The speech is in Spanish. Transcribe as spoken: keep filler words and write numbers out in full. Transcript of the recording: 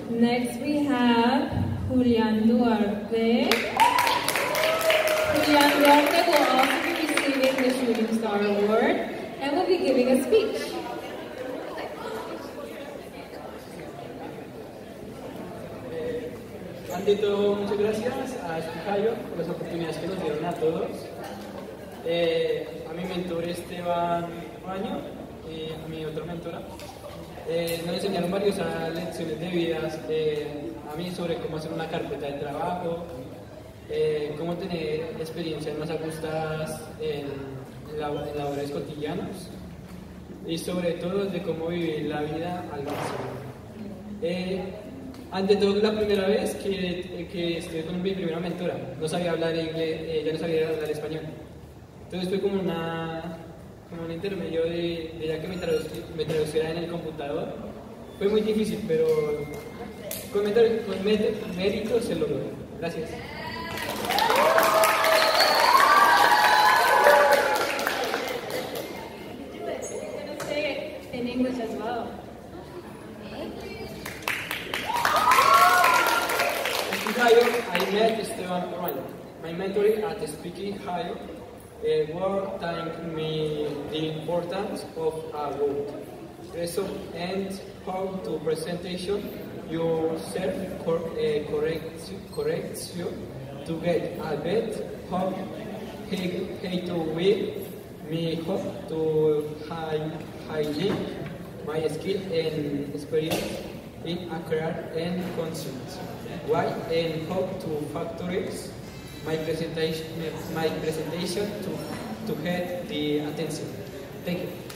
Next we have Julian Duarte. Julian Duarte will also be receiving the Shooting Star Award and will be giving a speech. Ante todo, muchas gracias a Estijayo por las oportunidades que nos dieron a todos, eh, a mi mentor Esteban Baño y a mi otra mentora. Eh, nos enseñaron varias lecciones de vida eh, a mí sobre cómo hacer una carpeta de trabajo, eh, cómo tener experiencias más ajustadas en, en, lab en labores cotidianos y sobre todo de cómo vivir la vida al máximo. Eh, Ante todo, la primera vez que, que estuve con mi primera mentora, no sabía hablar inglés, ella no sabía hablar español. Entonces fue como, una, como un intermedio de, de ella que me, traduc me traduciera en el computador. Fue muy difícil, pero con, con mérito se logró. Gracias. In English as well. I met Esteban Baño, my mentor at Estijayo, uh, who thanked me the importance of a word, so, and how to presentation yourself cor uh, correct, correction to get a bit how he to will me hope to high highlight my skill and experience in acquire and conscience. Why and how to factorize my presentation, my presentation to, to get the attention. Thank you.